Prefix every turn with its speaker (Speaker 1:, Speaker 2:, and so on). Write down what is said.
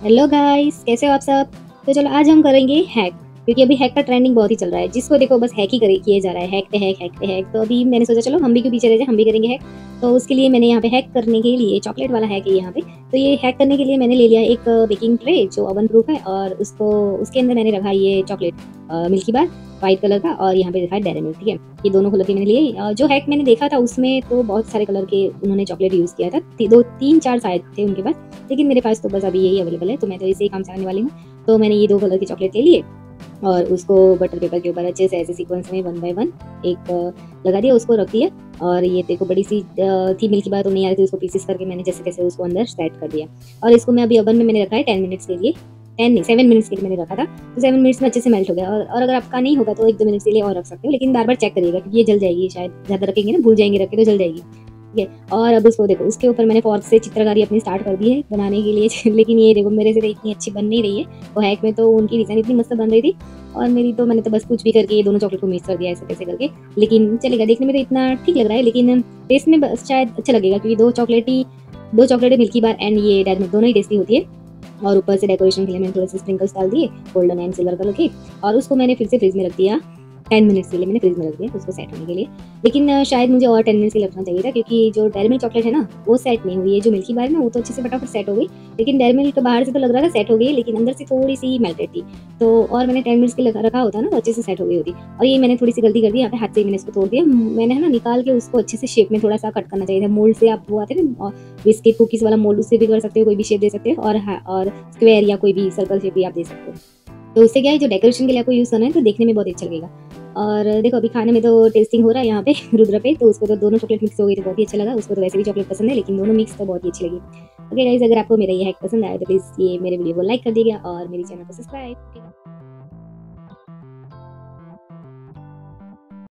Speaker 1: Hello guys, कैसे हो आप सब। तो चलो आज हम करेंगे हैक, क्योंकि अभी हैक का ट्रेंडिंग बहुत ही चल रहा है। जिसको देखो बस हैक ही करे किए जा रहा है, हैक पे हैक, हैक पे हैक। तो अभी मैंने सोचा चलो हम भी क्यों पीछे रह जाए, हम भी करेंगे हैक। तो उसके लिए मैंने यहाँ पे हैक करने के लिए चॉकलेट वाला हैक है यहाँ पे। तो ये हैक करने के लिए मैंने ले लिया एक बेकिंग ट्रे जो ओवन प्रूफ है, और उसको उसके अंदर मैंने रखा ये chocolate milky bar white colour का, और यहाँ पे रखा है डेयरी मिल्क। ठीक है, ये दोनों कलर के मैंने लिए। जो हैक मैंने देखा था उसमें तो बहुत सारे कलर के उन्होंने चॉकलेट यूज़ किया था, दो तीन चार शायद थे उनके पास, लेकिन मेरे पास तो बस अभी यही अवेलेबल है। तो मैं तो इसे ही काम चलाने वाली हूँ। तो मैंने ये 2 कलर के चॉकलेट ले लिए और उसको बटर पेपर के ऊपर अच्छे से ऐसे सीक्वेंस में 1 बाय 1 एक लगा दिया, उसको रख दिया। और ये देखो बड़ी सी थी मिल्की बार, तो नहीं आ रही थी, उसको पीसेस करके मैंने जैसे तैसे उसको अंदर सेट कर दिया। और इसको मैं अभी ओवन में मैंने रखा है 10 मिनट्स के लिए, 10 नहीं 7 मिनट्स के लिए मैंने रखा था। तो 7 मिनट्स में अच्छे से मेल्ट हो गया। और अगर आपका नहीं होगा तो 1-2 मिनट के लिए और रख सकते हो, लेकिन बार-बार चेक करिएगा क्योंकि ये जल जाएगी, शायद ज़्यादा रखेंगे ना, भूल जाएंगे रख के तो जल जाएगी। ठीक है, और अब उसको देखो उसके ऊपर मैंने फॉर्क से चित्रकारी अपनी स्टार्ट कर दी है बनाने के लिए लेकिन ये देखो मेरे से तो इतनी अच्छी बन नहीं रही है। वो हैक में तो उनकी डिज़ाइन इतनी मस्त बन रही थी, और मेरी तो मैंने तो बस कुछ भी करके ये दोनों चॉकलेट को मिक्स कर दिया ऐसे कैसे करके। लेकिन चलेगा, देखने में तो इतना ठीक लग रहा है, लेकिन टेस्ट में बस शायद अच्छा लगेगा क्योंकि 2 चॉकलेट मिल्की बार एंड ये डेयरी मिल्क दोनों ही टेस्टी होती है। और ऊपर से डेकोरेशन के लिए मैंने थोड़े से स्प्रिंकल्स डाल दिए गोल्डन एंड सिल्वर कलर के, और उसको मैंने फिर से फ्रिज में रख दिया। 10 मिनट्स के लिए मैंने फ्रिज में रख दिया उसको सेट होने के लिए। लेकिन शायद मुझे और 10 मिनट्स के लिए रखना चाहिए था, क्योंकि जो डेयरी मिल्क चॉकलेट है ना वो सेट नहीं हुई है। जो मिल्की बार है ना वो तो अच्छे से फटाफट सेट हो गई, लेकिन डेयरी मिल्क बाहर से तो लग रहा था सेट हो गई, लेकिन अंदर से थोड़ी सी मेल्टेड थी। तो और मैंने 10 मिनट्स के लिए रखा होता ना तो अच्छे से सेट हो गई होती। और ये मैंने थोड़ी सी गलती कर दी, यहाँ पे हाथ से ही मैंने इसको तोड़ दिया। मैंने है ना निकाल के उसको अच्छे से शेप में थोड़ा सा कट करना चाहिए था। मोल्ड से आप वो आते हैं ना बिस्किट कुकीज़ वाला मोल्ड, उससे भी कर सकते हो, कोई भी शेप दे सकते हो। और स्क्वायर या कोई भी सर्कल शेप भी आप दे सकते हो। तो उससे क्या है, जो डेकोरेशन के लिए आपको यूज़ करना है तो देखने में बहुत अच्छा लगेगा। और देखो अभी खाने में तो टेस्टिंग हो रहा है यहाँ पे रुद्र पे, तो उसको तो दोनों चॉकलेट मिक्स हो गई तो बहुत ही अच्छा लगा। उसको तो वैसे भी चॉकलेट पसंद है, लेकिन दोनों मिक्स तो बहुत ही अच्छी लगी। ओके गाइस, अगर आपको मेरा ये हैक पसंद आया तो प्लीज़ ये मेरे वीडियो को लाइक कर दीजिएगा और मेरे चैनल को सब्सक्राइब।